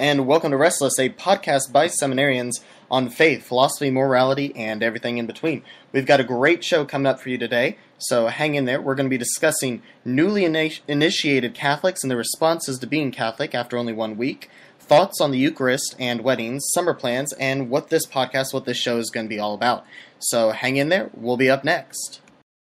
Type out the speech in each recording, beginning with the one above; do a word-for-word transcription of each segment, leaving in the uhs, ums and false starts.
and welcome to Restless, a podcast by seminarians on faith, philosophy, morality, and everything in between. We've got a great show coming up for you today, so hang in there. We're going to be discussing newly ini- initiated Catholics and the responses to being Catholic after only one week, thoughts on the Eucharist and weddings, summer plans, and what this podcast, what this show is going to be all about. So hang in there. We'll be up next.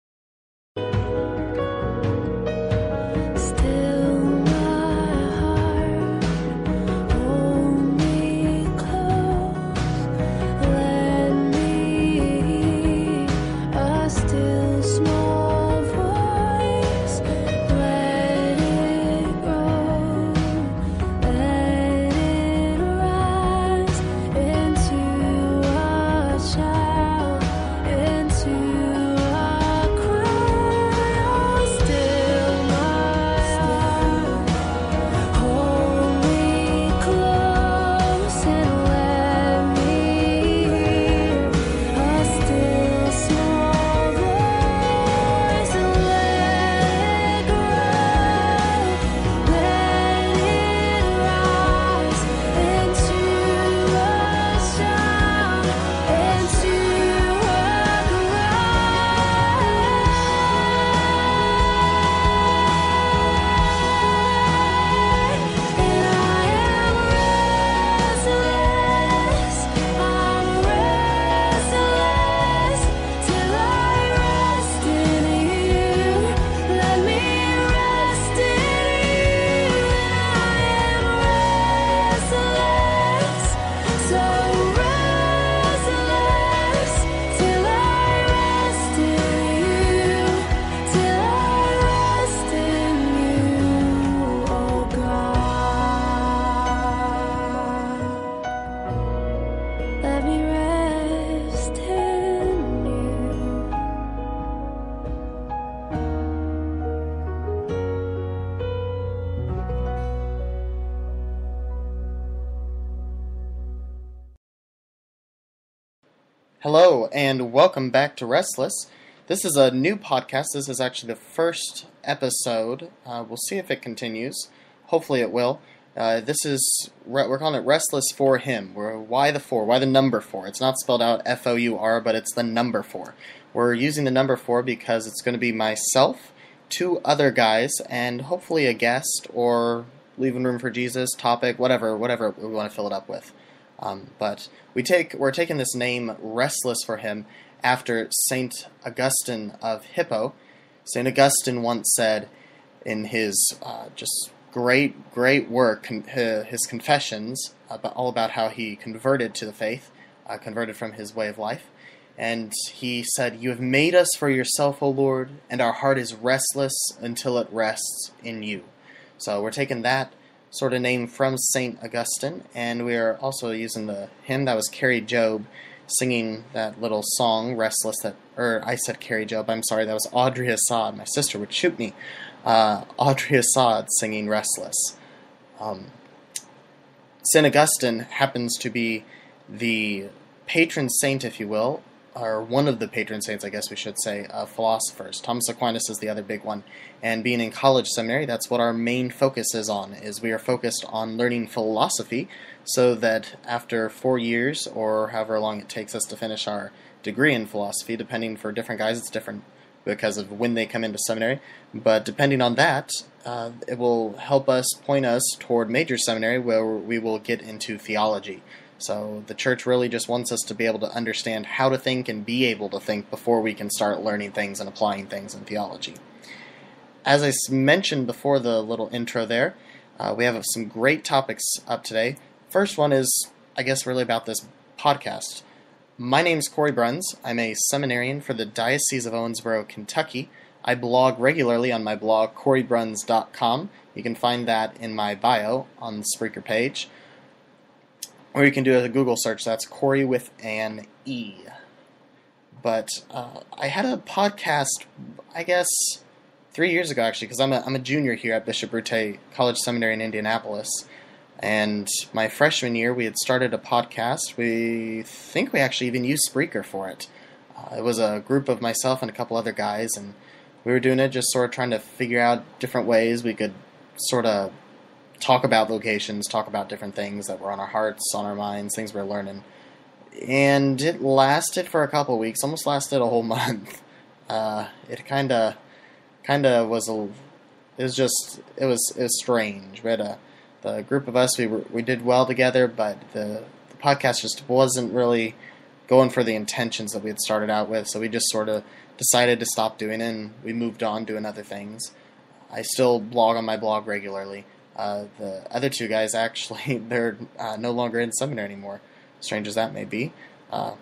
Hello, and welcome back to Restless. This is a new podcast. This is actually the first episode. Uh, we'll see if it continues. Hopefully it will. Uh, this is, we're calling it Restless for Him. We're, why the four? Why the number four? It's not spelled out F O U R, but it's the number four. We're using the number four because it's going to be myself, two other guys, and hopefully a guest, or leaving room for Jesus, topic, whatever, whatever we want to fill it up with. Um, but we take we're taking this name Restless for Him after Saint Augustine of Hippo. Saint Augustine once said in his uh, just great great work, con- his Confessions, about, all about how he converted to the faith, uh, converted from his way of life, and he said, "You have made us for yourself, O Lord, and our heart is restless until it rests in you." So we're taking that sort of name from Saint Augustine, and we are also using the hymn that was Carrie Job singing that little song, Restless, that, or I said Carrie Job, I'm sorry, that was Audrey Assad, my sister would shoot me, uh, Audrey Assad singing Restless. Um, Saint Augustine happens to be the patron saint, if you will, or one of the patron saints, I guess we should say, of philosophers. Thomas Aquinas is the other big one. And being in college seminary, that's what our main focus is on, is we are focused on learning philosophy so that after four years, or however long it takes us to finish our degree in philosophy, depending for different guys, it's different because of when they come into seminary, but depending on that, uh, it will help us, point us toward major seminary where we will get into theology. So the church really just wants us to be able to understand how to think and be able to think before we can start learning things and applying things in theology. As I mentioned before the little intro there, uh, we have some great topics up today. First one is, I guess, really about this podcast. My name's Corey Bruns. I'm a seminarian for the Diocese of Owensboro, Kentucky. I blog regularly on my blog, corey bruns dot com. You can find that in my bio on the Spreaker page. Or you can do a Google search. That's Corey with an E. But uh, I had a podcast, I guess, three years ago, actually, because I'm a, I'm a junior here at Bishop Brute College Seminary in Indianapolis. And my freshman year, we had started a podcast. We think we actually even used Spreaker for it. Uh, it was a group of myself and a couple other guys, and we were doing it just sort of trying to figure out different ways we could sort of talk about vocations, talk about different things that were on our hearts, on our minds, things we're learning. And it lasted for a couple of weeks, almost lasted a whole month. Uh, it kind of, kind of was a, it was just, it was, it was strange. We had a, the group of us, we were, we did well together, but the, the podcast just wasn't really going for the intentions that we had started out with. So we just sort of decided to stop doing it, and we moved on doing other things. I still blog on my blog regularly. Uh, the other two guys, actually, they're uh, no longer in seminary anymore, strange as that may be. Uh,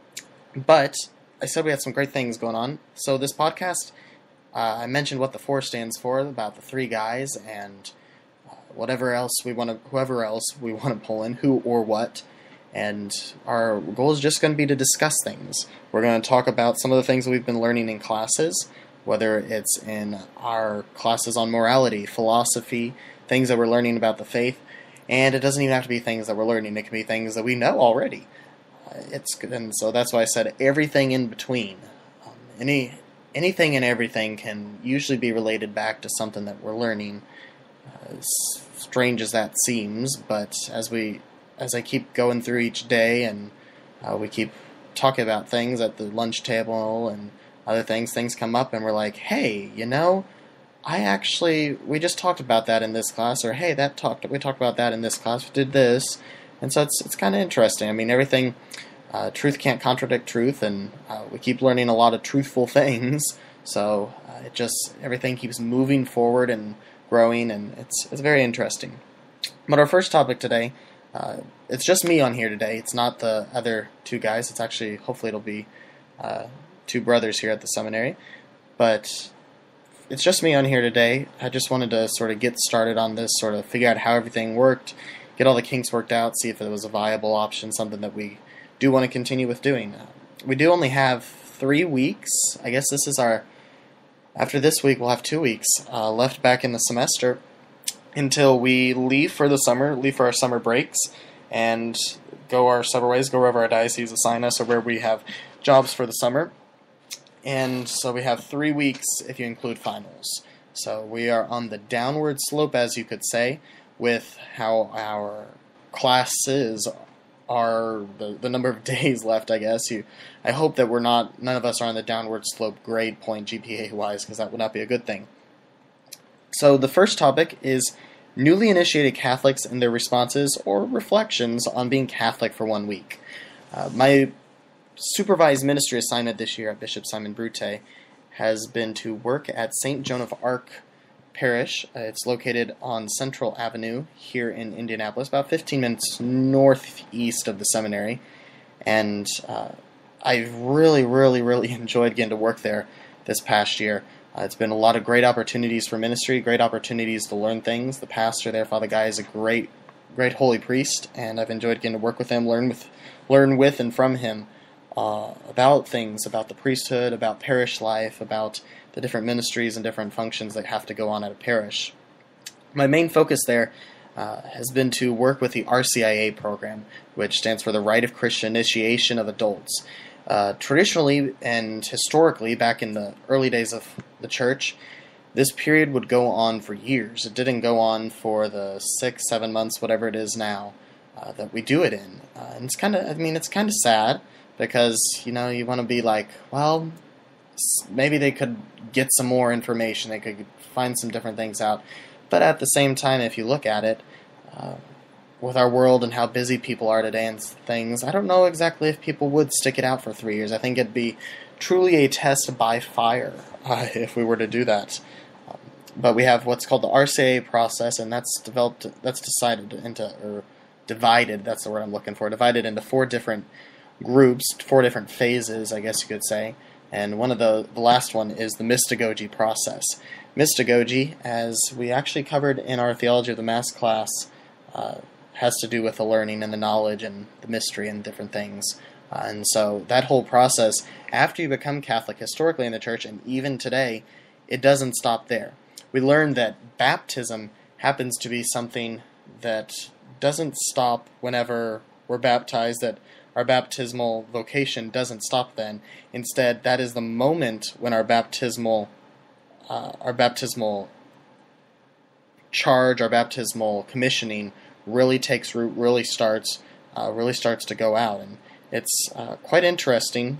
but I said we had some great things going on. So this podcast, uh, I mentioned what the four stands for, about the three guys, and uh, whatever else we want to, whoever else we want to pull in, who or what. And our goal is just going to be to discuss things. We're going to talk about some of the things that we've been learning in classes, whether it's in our classes on morality, philosophy, things that we're learning about the faith. And it doesn't even have to be things that we're learning. It can be things that we know already. Uh, it's good. And so that's why I said everything in between. Um, any anything and everything can usually be related back to something that we're learning. Uh, as strange as that seems, but as we as I keep going through each day, and uh, we keep talking about things at the lunch table and other things, things come up, and we're like, hey, you know, I actually, we just talked about that in this class, or hey, that talked, we talked about that in this class, we did this, and so it's it's kind of interesting. I mean, everything, uh, truth can't contradict truth, and uh, we keep learning a lot of truthful things, so uh, it just, everything keeps moving forward and growing, and it's it's very interesting. But our first topic today, uh, it's just me on here today. It's not the other two guys. It's actually, hopefully it'll be uh, two brothers here at the seminary, but it's just me on here today. I just wanted to sort of get started on this, sort of figure out how everything worked, get all the kinks worked out, see if it was a viable option, something that we do want to continue with doing. Uh, we do only have three weeks. I guess this is our, after this week, we'll have two weeks uh, left back in the semester until we leave for the summer, leave for our summer breaks, and go our separate ways, go wherever our diocese assign us, or where we have jobs for the summer. And so we have three weeks if you include finals. So we are on the downward slope, as you could say, with how our classes are, the, the number of days left, I guess. You, I hope that we're not, none of us are on the downward slope grade point G P A-wise, because that would not be a good thing. So the first topic is newly initiated Catholics and their responses or reflections on being Catholic for one week. Uh, my supervised ministry assignment this year at Bishop Simon Brute has been to work at Saint Joan of Arc Parish. Uh, it's located on Central Avenue here in Indianapolis, about fifteen minutes northeast of the seminary. And uh, I've really, really, really enjoyed getting to work there this past year. Uh, it's been a lot of great opportunities for ministry, great opportunities to learn things. The pastor there, Father Guy, is a great, great holy priest, and I've enjoyed getting to work with him, learn with, learn with and from him uh, about things, about the priesthood, about parish life, about the different ministries and different functions that have to go on at a parish. My main focus there uh, has been to work with the R C I A program, which stands for the Rite of Christian Initiation of Adults. Uh, traditionally and historically, back in the early days of the church, this period would go on for years. It didn't go on for the six, seven months, whatever it is now, uh, that we do it in. Uh, and it's kind of, I mean, it's kind of sad because, you know, you want to be like, well, maybe they could get some more information. They could find some different things out. But at the same time, if you look at it, uh, with our world and how busy people are today and things, I don't know exactly if people would stick it out for three years. I think it'd be truly a test by fire uh, if we were to do that. Um, but we have what's called the R C I A process, and that's developed, that's decided into, or divided, that's the word I'm looking for, divided into four different groups, four different phases, I guess you could say. And one of the, the last one is the mystagogy process. Mystagogy, as we actually covered in our Theology of the Mass class, uh, has to do with the learning and the knowledge and the mystery and different things. Uh, and so that whole process, after you become Catholic historically in the church, and even today, it doesn't stop there. We learned that baptism happens to be something that doesn't stop whenever we're baptized, that our baptismal vocation doesn't stop then. Instead, that is the moment when our baptismal, uh, our baptismal charge, our baptismal commissioning really takes root, really starts, uh, really starts to go out, and it's uh, quite interesting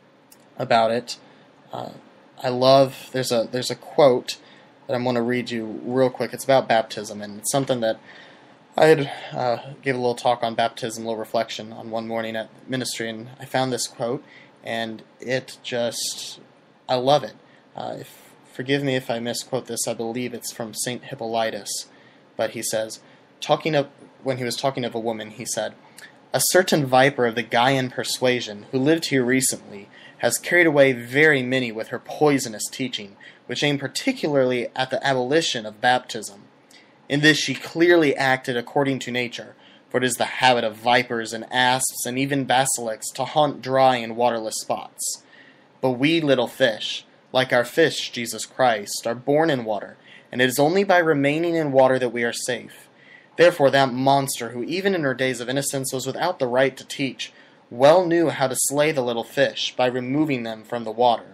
about it. Uh, I love. There's a there's a quote that I'm going to read you real quick. It's about baptism, and it's something that I had uh, gave a little talk on baptism, a little reflection on one morning at ministry, and I found this quote, and it just I love it. Uh, if Forgive me if I misquote this. I believe it's from Saint Hippolytus, but he says, talking of when he was talking of a woman, he said, "A certain viper of the Gaian persuasion, who lived here recently, has carried away very many with her poisonous teaching, which aimed particularly at the abolition of baptism. In this she clearly acted according to nature, for it is the habit of vipers and asps and even basilisks to haunt dry and waterless spots. But we little fish, like our fish, Jesus Christ, are born in water, and it is only by remaining in water that we are safe. Therefore that monster, who even in her days of innocence was without the right to teach, well knew how to slay the little fish by removing them from the water."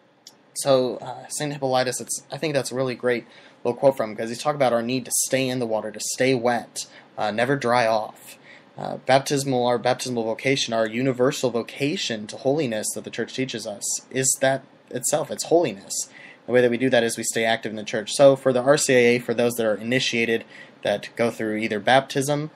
So uh, Saint Hippolytus, it's, I think that's a really great little quote from him, because he's talking about our need to stay in the water, to stay wet, uh, never dry off. Uh, baptismal, our baptismal vocation, our universal vocation to holiness that the Church teaches us, is that itself. It's holiness. The way that we do that is we stay active in the Church. So for the R C I A, for those that are initiated, that go through either baptism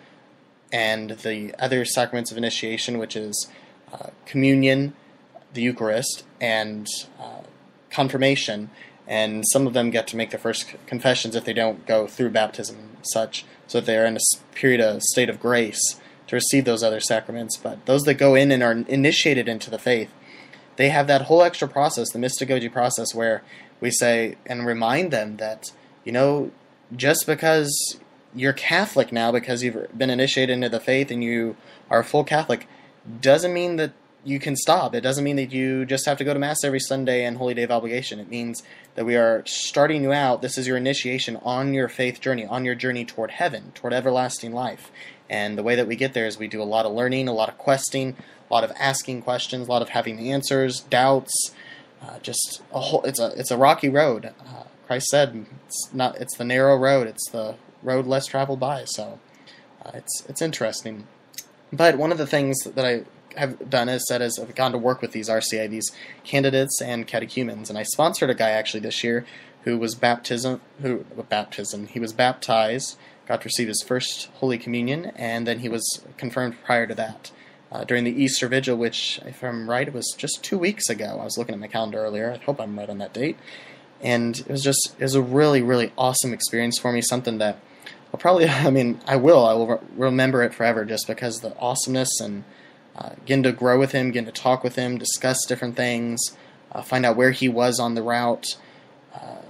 and the other sacraments of initiation, which is uh, communion, the Eucharist, and uh, confirmation, and some of them get to make their first confessions if they don't go through baptism and such, so that they're in a period of state of grace to receive those other sacraments. But those that go in and are initiated into the faith, they have that whole extra process, the mystagogy process, where we say and remind them that, you know, just because you're Catholic now, because you've been initiated into the faith and you are a full Catholic, doesn't mean that you can stop. It doesn't mean that you just have to go to Mass every Sunday and Holy Day of Obligation. It means that we are starting you out. This is your initiation on your faith journey, on your journey toward heaven, toward everlasting life. And the way that we get there is we do a lot of learning, a lot of questing, a lot of asking questions, a lot of having the answers, doubts. Uh, just a whole. It's a it's a rocky road. Uh, Christ said it's not. It's the narrow road. It's the road less traveled by. So uh, it's it's interesting. But one of the things that I have done is said is I've gone to work with these R C I, these candidates and catechumens, and I sponsored a guy actually this year who was baptism who baptism he was baptized, got to receive his first Holy Communion, and then he was confirmed prior to that uh, during the Easter Vigil, which, if I'm right, it was just two weeks ago. I was looking at my calendar earlier. I hope I'm right on that date, and it was just it was a really really awesome experience for me. Something that I'll probably I mean I will I will re- remember it forever, just because of the awesomeness and Uh, getting to grow with him, getting to talk with him, discuss different things, uh, find out where he was on the route, uh,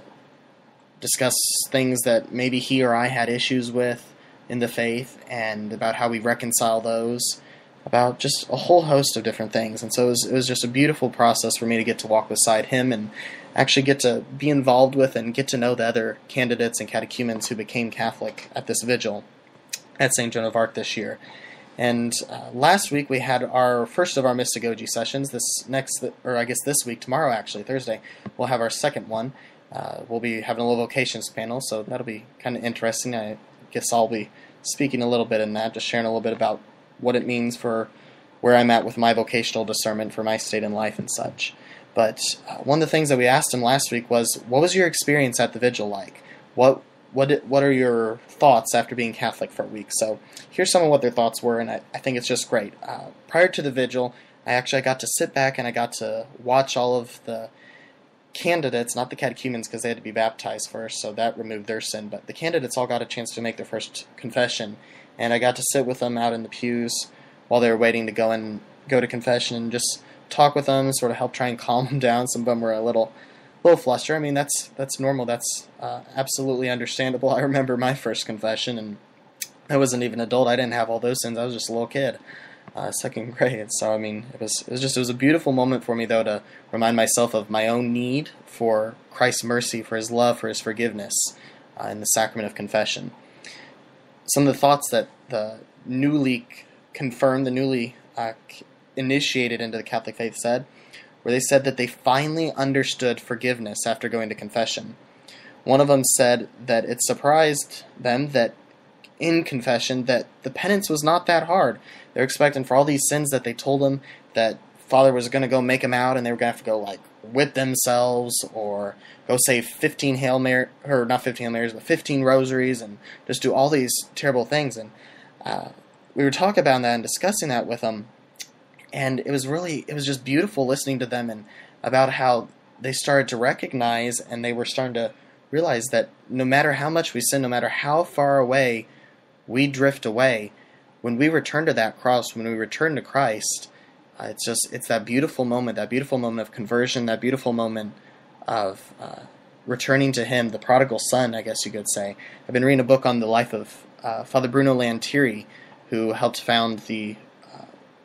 discuss things that maybe he or I had issues with in the faith, and about how we reconcile those, about just a whole host of different things. And so it was, it was just a beautiful process for me to get to walk beside him and actually get to be involved with and get to know the other candidates and catechumens who became Catholic at this vigil at Saint Joan of Arc this year. And uh, last week we had our first of our mystagogy sessions. This next, or I guess this week, tomorrow actually, Thursday, we'll have our second one. Uh, we'll be having a little vocations panel, so that'll be kind of interesting. I guess I'll be speaking a little bit in that, just sharing a little bit about what it means for where I'm at with my vocational discernment for my state in life and such. But uh, one of the things that we asked him last week was, what was your experience at the vigil like? What What what are your thoughts after being Catholic for a week? So here's some of what their thoughts were, and I, I think it's just great. Uh, prior to the vigil, I actually got to sit back and I got to watch all of the candidates, not the catechumens because they had to be baptized first, so that removed their sin, but the candidates all got a chance to make their first confession, and I got to sit with them out in the pews while they were waiting to go and go to confession and just talk with them, sort of help try and calm them down. Some of them were a little... A little fluster. I mean, that's that's normal. That's uh, absolutely understandable. I remember my first confession, and I wasn't even an adult. I didn't have all those sins. I was just a little kid, uh, second grade. So I mean, it was it was just it was a beautiful moment for me, though, to remind myself of my own need for Christ's mercy, for His love, for His forgiveness, uh, in the sacrament of confession. Some of the thoughts that the newly confirmed, the newly uh, initiated into the Catholic faith said, where they said that they finally understood forgiveness after going to confession. One of them said that it surprised them that in confession that the penance was not that hard. They're expecting for all these sins that they told them that Father was going to go make them out, and they were going to have to go like whip themselves or go say fifteen Hail Mary, or not fifteen Hail Marys, but fifteen rosaries, and just do all these terrible things. And uh, we were talking about that and discussing that with them, and it was really, it was just beautiful listening to them and about how they started to recognize and they were starting to realize that no matter how much we sin, no matter how far away we drift away, when we return to that cross, when we return to Christ, uh, it's just, it's that beautiful moment, that beautiful moment of conversion, that beautiful moment of uh, returning to Him, the prodigal son, I guess you could say. I've been reading a book on the life of uh, Father Bruno Lantieri, who helped found the uh,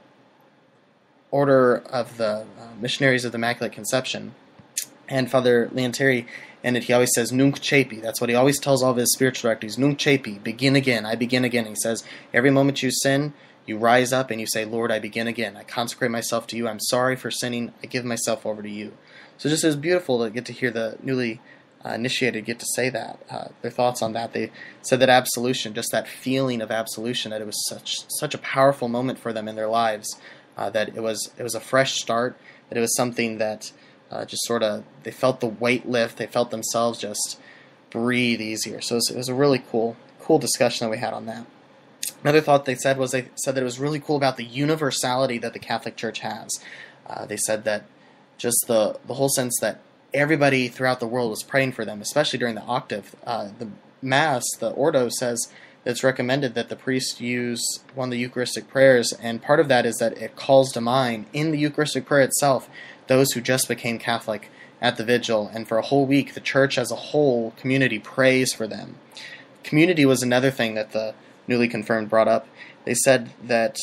Order of the uh, Missionaries of the Immaculate Conception. And Father Lantieri, and he always says, Nunc Cepi. That's what he always tells all of his spiritual directors. Nunc Cepi, begin again. I begin again. He says, every moment you sin, you rise up and you say, Lord, I begin again. I consecrate myself to you. I'm sorry for sinning. I give myself over to you. So just it was beautiful to get to hear the newly uh, initiated get to say that, uh, their thoughts on that. They said that absolution, just that feeling of absolution, that it was such such a powerful moment for them in their lives, uh, that it was it was a fresh start, that it was something that Uh, just sort of, they felt the weight lift, they felt themselves just breathe easier. So it was, it was a really cool cool discussion that we had on that. Another thought they said was, they said that it was really cool about the universality that the Catholic Church has. Uh, they said that just the, the whole sense that everybody throughout the world was praying for them, especially during the octave. Uh, the Mass, the Ordo, says that it's recommended that the priest use one of the Eucharistic prayers, and part of that is that it calls to mind, in the Eucharistic prayer itself, those who just became Catholic at the vigil, and for a whole week the church as a whole community prays for them. Community was another thing that the newly confirmed brought up. They said that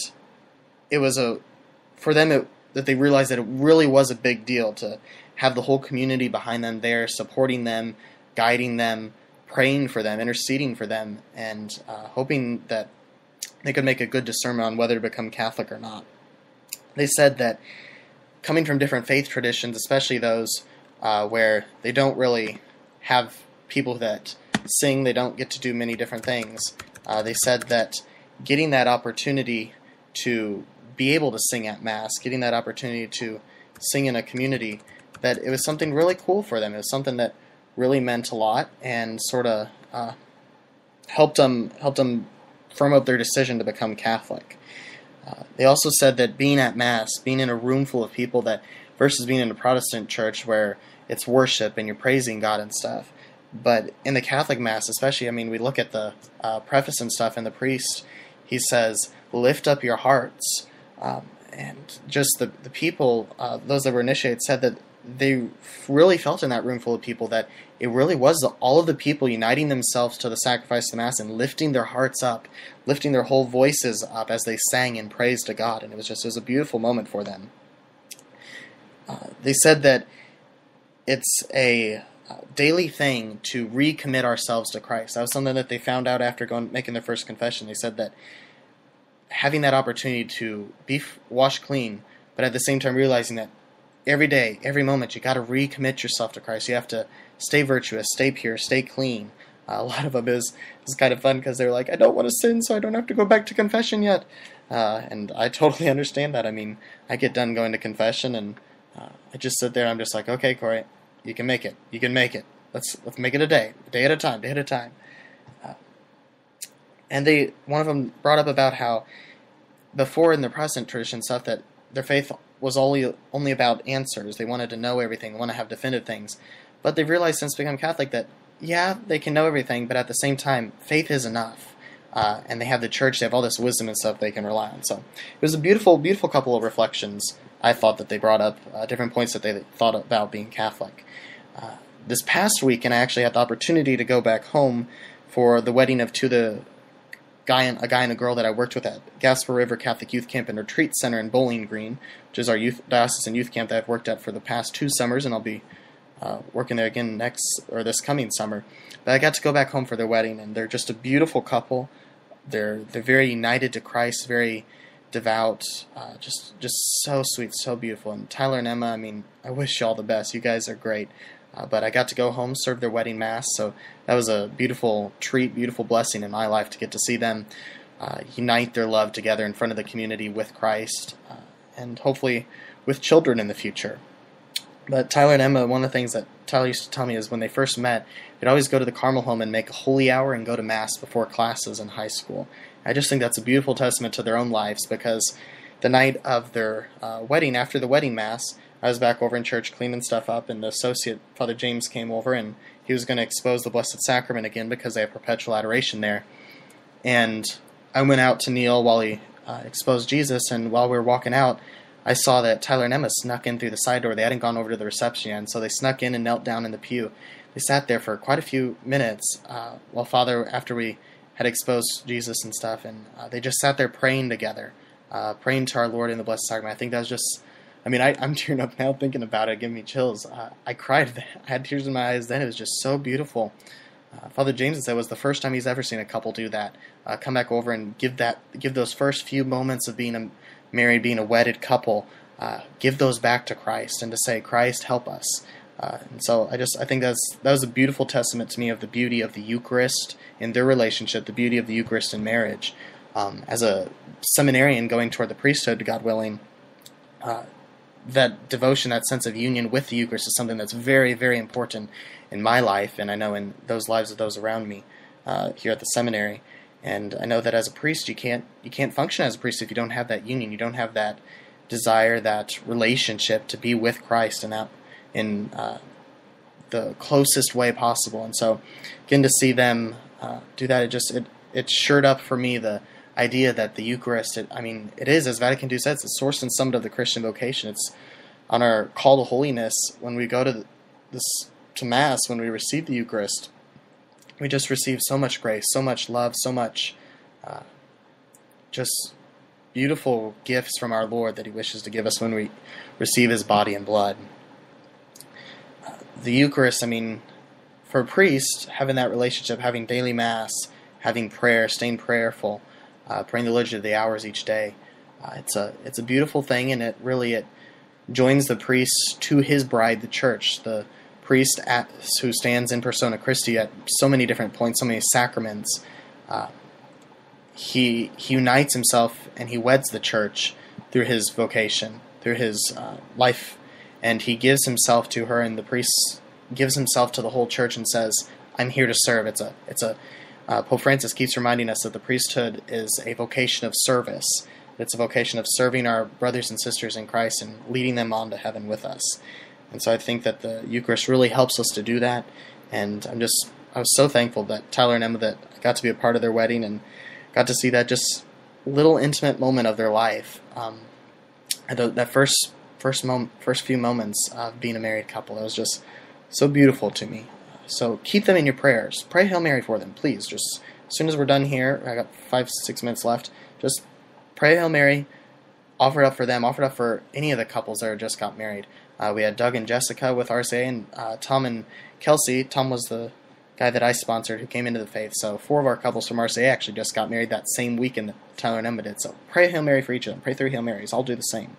it was a, for them, it, that they realized that it really was a big deal to have the whole community behind them there, supporting them, guiding them, praying for them, interceding for them, and uh, hoping that they could make a good discernment on whether to become Catholic or not. They said that coming from different faith traditions, especially those uh, where they don't really have people that sing, they don't get to do many different things, uh, they said that getting that opportunity to be able to sing at Mass, getting that opportunity to sing in a community, that it was something really cool for them. It was something that really meant a lot and sort of uh, helped them, helped them firm up their decision to become Catholic. Uh, they also said that being at Mass, being in a room full of people, that versus being in a Protestant church where it's worship and you're praising God and stuff, but in the Catholic Mass especially, I mean, we look at the uh, preface and stuff, and the priest, he says, lift up your hearts. Um, and just the, the people, uh, those that were initiated, said that they really felt in that room full of people that it really was the, all of the people uniting themselves to the sacrifice of the Mass and lifting their hearts up, lifting their whole voices up as they sang in praise to God. And it was just, it was a beautiful moment for them. Uh, they said that it's a uh, daily thing to recommit ourselves to Christ. That was something that they found out after going making their first confession. They said that having that opportunity to be washed clean, but at the same time realizing that every day, every moment, you got to recommit yourself to Christ. You have to stay virtuous, stay pure, stay clean. Uh, a lot of them is is kind of fun because they're like, I don't want to sin, so I don't have to go back to confession yet. Uh, and I totally understand that. I mean, I get done going to confession, and uh, I just sit there. And I'm just like, okay, Corey, you can make it. You can make it. Let's let's make it a day, a day at a time, day at a time. Uh, and they, one of them brought up about how before in the Protestant tradition stuff that their faith was only only about answers. They wanted to know everything, want to have definitive things. But they've realized since becoming Catholic that, yeah, they can know everything, but at the same time, faith is enough. Uh, and they have the church, they have all this wisdom and stuff they can rely on. So it was a beautiful, beautiful couple of reflections, I thought, that they brought up, uh, different points that they thought about being Catholic. Uh, this past weekend, I actually had the opportunity to go back home for the wedding of two of the guy and, a guy and a girl that I worked with at Gasper River Catholic Youth Camp and Retreat Center in Bowling Green, which is our youth diocesan youth camp that I've worked at for the past two summers, and I'll be uh, working there again next or this coming summer. But I got to go back home for their wedding, and they're just a beautiful couple. They're they're very united to Christ, very devout, uh, just just so sweet, so beautiful. And Tyler and Emma, I mean, I wish you all the best. You guys are great. Uh, but I got to go home, serve their wedding mass, so that was a beautiful treat, beautiful blessing in my life to get to see them uh, unite their love together in front of the community with Christ, uh, and hopefully with children in the future. But Tyler and Emma, one of the things that Tyler used to tell me is when they first met, they'd always go to the Carmel home and make a holy hour and go to Mass before classes in high school. I just think that's a beautiful testament to their own lives, because the night of their uh, wedding, after the wedding Mass, I was back over in church cleaning stuff up, and the associate, Father James, came over, and he was going to expose the Blessed Sacrament again because they have perpetual adoration there. And I went out to kneel while he uh, exposed Jesus, and while we were walking out, I saw that Tyler and Emma snuck in through the side door. They hadn't gone over to the reception yet, and so they snuck in and knelt down in the pew. They sat there for quite a few minutes uh, while Father, after we had exposed Jesus and stuff, and uh, they just sat there praying together, uh, praying to our Lord in the Blessed Sacrament. I think that was just, I mean, I, I'm tearing up now thinking about it, giving me chills. Uh, I cried. I had tears in my eyes then. It was just so beautiful. Uh, Father James said it was the first time he's ever seen a couple do that. Uh, come back over and give that, give those first few moments of being a married, being a wedded couple, uh, give those back to Christ and to say, Christ, help us. Uh, and so I just, I think that's, that was a beautiful testament to me of the beauty of the Eucharist in their relationship, the beauty of the Eucharist in marriage. Um, as a seminarian going toward the priesthood, God willing, uh, that devotion, that sense of union with the Eucharist is something that's very, very important in my life, and I know in those lives of those around me uh, here at the seminary. And I know that as a priest, you can't you can't function as a priest if you don't have that union. You don't have that desire, that relationship to be with Christ in that in uh, the closest way possible. And so, getting to see them uh, do that, it just it it shored up for me the idea that the Eucharist. It, I mean, it is, as Vatican two says, the source and summit of the Christian vocation. It's on our call to holiness when we go to the, this to Mass, when we receive the Eucharist. We just receive so much grace, so much love, so much uh, just beautiful gifts from our Lord that He wishes to give us when we receive His body and blood. Uh, the Eucharist, I mean, for a priest, having that relationship, having daily Mass, having prayer, staying prayerful, uh, praying the Liturgy of the Hours each day, uh, it's a it's a beautiful thing, and it really it joins the priest to his bride, the Church, the priest at, who stands in persona Christi at so many different points, so many sacraments. Uh, he, he unites himself and he weds the Church through his vocation, through his uh, life, and he gives himself to her, and the priest gives himself to the whole Church and says, I'm here to serve. It's a, it's a, uh, Pope Francis keeps reminding us that the priesthood is a vocation of service. It's a vocation of serving our brothers and sisters in Christ and leading them on to heaven with us. And so I think that the Eucharist really helps us to do that. And I'm just, I was so thankful that Tyler and Emma, that I got to be a part of their wedding and got to see that just little intimate moment of their life. Um, that first, first moment, first few moments of being a married couple, it was just so beautiful to me. So keep them in your prayers. Pray Hail Mary for them, please. Just as soon as we're done here, I got five, six minutes left. Just pray Hail Mary. Offer it up for them. Offer it up for any of the couples that just got married. Uh, we had Doug and Jessica with R C A, and uh, Tom and Kelsey. Tom was the guy that I sponsored who came into the faith. So four of our couples from R C A actually just got married that same weekend that Tyler and Emma did. So pray Hail Mary for each of them. Pray three Hail Marys. I'll do the same.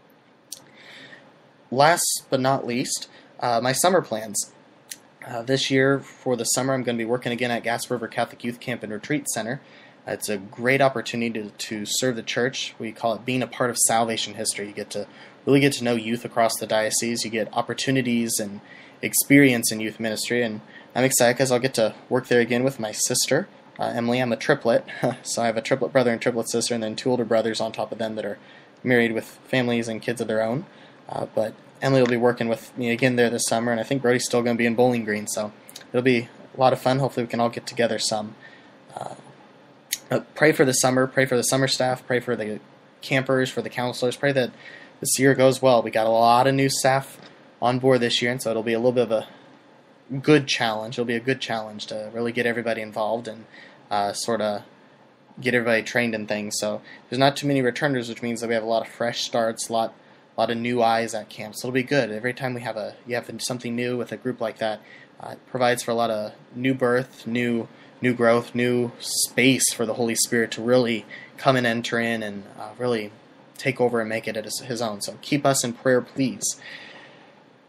Last but not least, uh, my summer plans. Uh, this year, for the summer, I'm going to be working again at Gas River Catholic Youth Camp and Retreat Center. Uh, it's a great opportunity to, to serve the Church. We call it being a part of salvation history. You get to really get to know youth across the diocese. You get opportunities and experience in youth ministry, and I'm excited because I'll get to work there again with my sister, uh, Emily. I'm a triplet, so I have a triplet brother and triplet sister, and then two older brothers on top of them that are married with families and kids of their own. Uh, but Emily will be working with me again there this summer, and I think Brody's still going to be in Bowling Green, so it'll be a lot of fun. Hopefully we can all get together some. Uh, pray for the summer, pray for the summer staff, pray for the campers, for the counselors, pray that this year goes well. We got a lot of new staff on board this year, and so it'll be a little bit of a good challenge. It'll be a good challenge to really get everybody involved and uh, sort of get everybody trained in things. So there's not too many returners, which means that we have a lot of fresh starts, a lot, a lot of new eyes at camp. So it'll be good. Every time we have a you have something new with a group like that, uh, it provides for a lot of new birth, new new growth, new space for the Holy Spirit to really come and enter in and uh, really take over and make it his, his own. So keep us in prayer, please.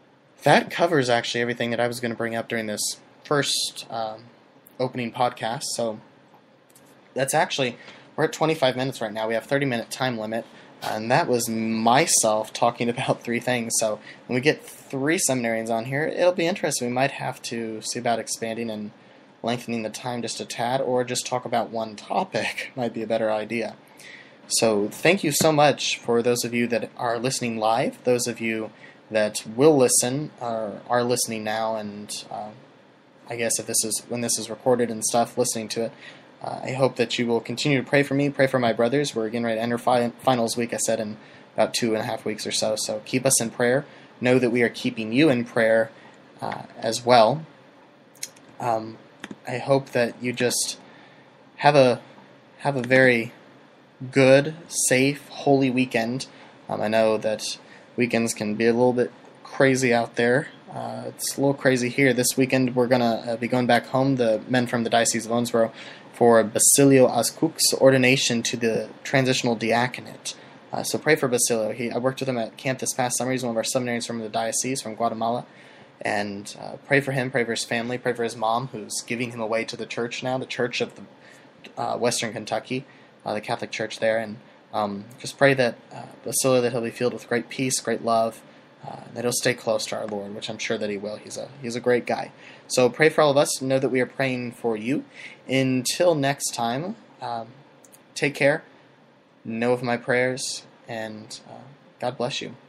that covers actually everything that I was going to bring up during this first um, opening podcast. So that's actually, we're at twenty-five minutes right now. We have a thirty minute time limit. And that was myself talking about three things. So when we get three seminarians on here, it'll be interesting. We might have to see about expanding and lengthening the time just a tad, or just talk about one topic might be a better idea. So thank you so much for those of you that are listening live, those of you that will listen, or are listening now, and uh, I guess if this is when this is recorded and stuff, listening to it. Uh, I hope that you will continue to pray for me, pray for my brothers. We're getting ready to enter fi- finals week, I said, in about two and a half weeks or so. So keep us in prayer. Know that we are keeping you in prayer uh, as well. Um, I hope that you just have a have a very good, safe, holy weekend. Um, I know that weekends can be a little bit crazy out there. Uh, it's a little crazy here. This weekend we're going to uh, be going back home, the men from the Diocese of Owensboro, for Basilio Ascook's ordination to the transitional diaconate. Uh, so pray for Basilio. He, I worked with him at camp this past summer. He's one of our seminarians from the diocese, from Guatemala. And uh, pray for him, pray for his family, pray for his mom, who's giving him away to the church now, the church of the uh, Western Kentucky, uh, the Catholic Church there. And um, just pray that uh, Basilio, that he'll be filled with great peace, great love, Uh, that he'll stay close to our Lord, which I'm sure that he will. He's a he's a great guy. So pray for all of us. Know that we are praying for you. Until next time, um, take care. Know of my prayers, and uh, God bless you.